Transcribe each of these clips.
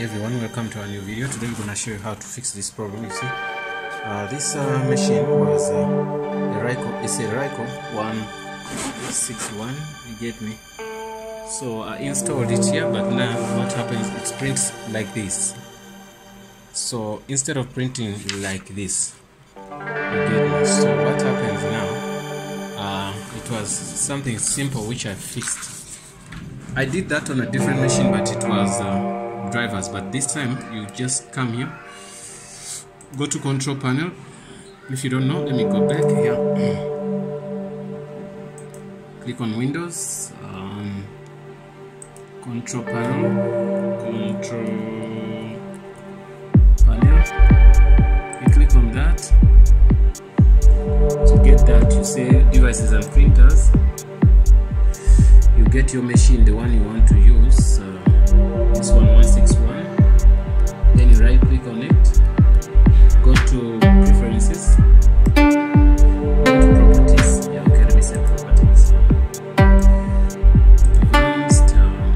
everyone, welcome to our new video. Today we're going to show you how to fix this problem. You see, this machine was a Ricoh. It's a Ricoh 161. You get me? So I installed it here, but now what happens? It prints like this. So instead of printing like this, you get me? So what happens now? It was something simple which I fixed. I did that on a different machine, but it was drivers. But this time you just come here, go to control panel. If you don't know, let me go back here. Click on Windows, control panel, you click on that. To get that, you say devices and printers. You get your machine, the one you want to use, this one 161. Then you right click on it, go to preferences, go to properties. Yeah, okay, let me say properties. Advanced,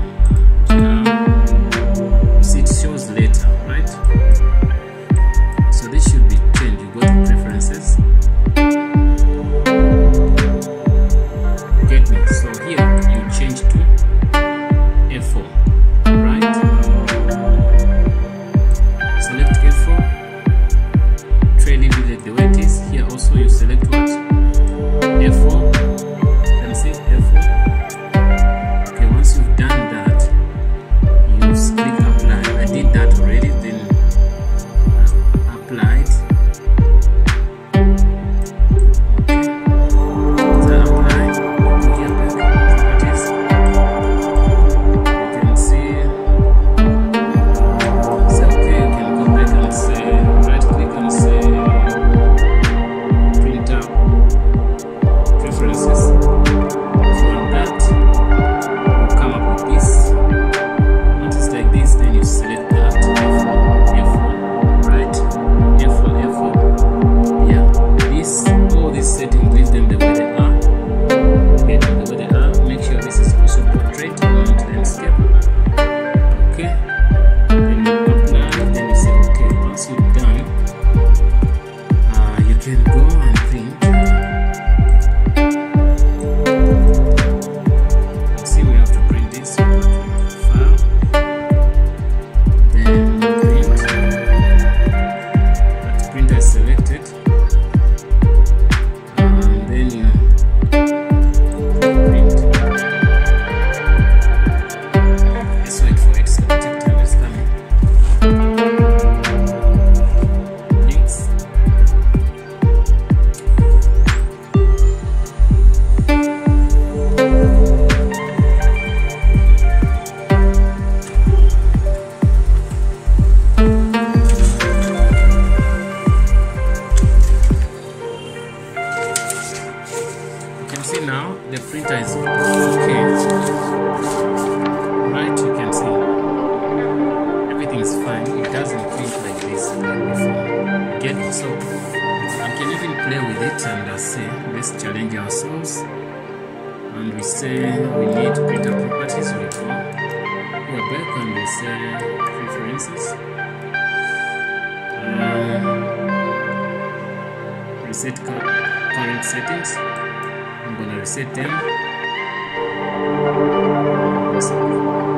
see, it shows later, right? So this should be changed. You go to preferences. Get me? So here you change to F4, right? Select F4, trailing delete the way it is. Here also you select what? F4. Can see F4. Okay, once you've done that, you click apply. I did that already, then applied. See now the printer is okay, right? You can see everything is fine. It doesn't print like this like before. Get it? So I can even play with it and say let's challenge ourselves, and we say we need printer properties. We go here back and we say preferences, reset current settings. I'm gonna reset them. It's okay.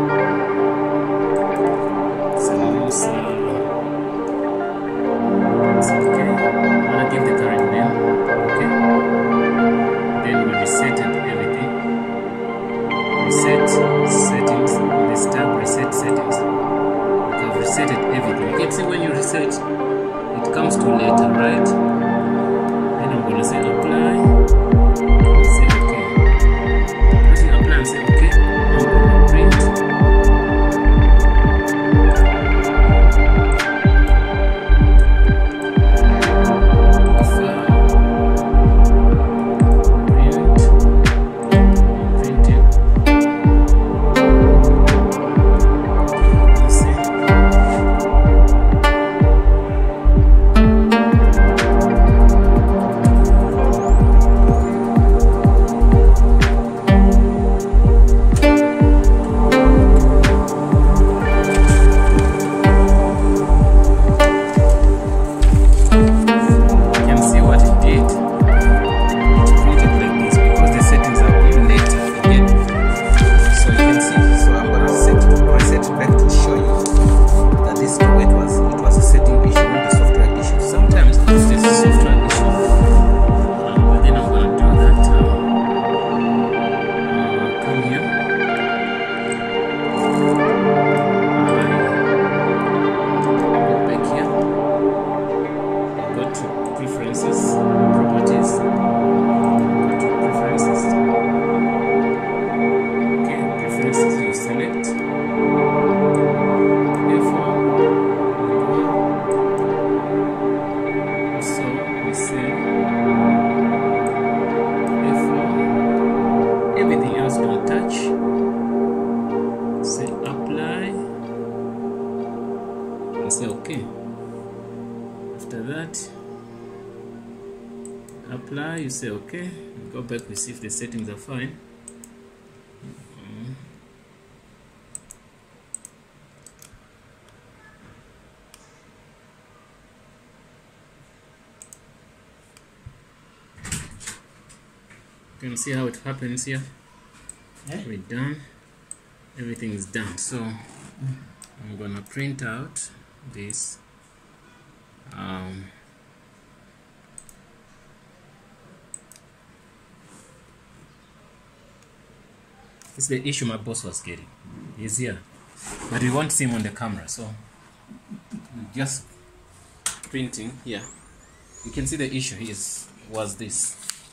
I'm gonna give the current name. Okay. Then we resetted everything. Reset settings. This tab reset settings. I've resetted everything. You can see when you reset, it comes to later, right? Then I'm gonna say apply. Say okay. Once you apply and say okay, I'm going to print. Printing. See. After that, apply, you say okay, go back, we see if the settings are fine. You can see how it happens here. We're done, everything is done. So I'm gonna print out this. This is the issue my boss was getting. He's here, but we won't see him on the camera, so just printing here. You can see the issue was this.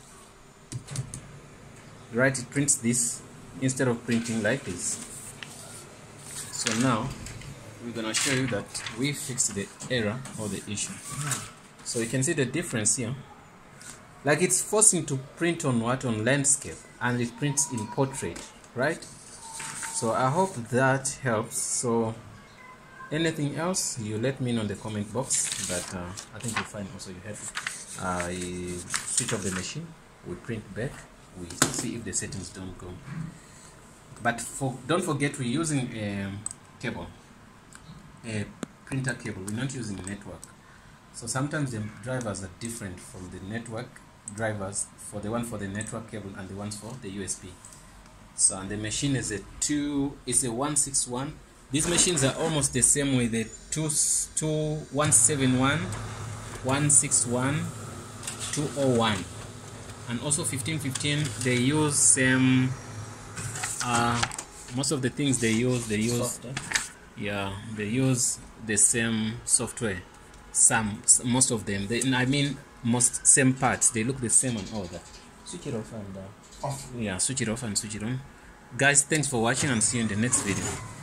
Right, it prints this instead of printing like this. So now we're gonna show you that we fixed the error or the issue. So you can see the difference here. Like it's forcing to print on what? On landscape, and it prints in portrait, right? So I hope that helps. So anything else, you let me know in the comment box. But I think you'll find also you have you switch off the machine, we print back, we see if the settings don't go. But don't forget, we're using a cable, a printer cable. We're not using a network. So sometimes the drivers are different from the network drivers, for the one for the network cable and the ones for the USB. So, and the machine is a 161. These machines are almost the same with the 171, 161, 201, and also 1515. They use same. Most of the things they use software. Yeah, they use the same software. Most of them. Most same parts. They look the same and all that. Switch it off and off. Yeah, switch it off and switch it on. Guys, thanks for watching and see you in the next video.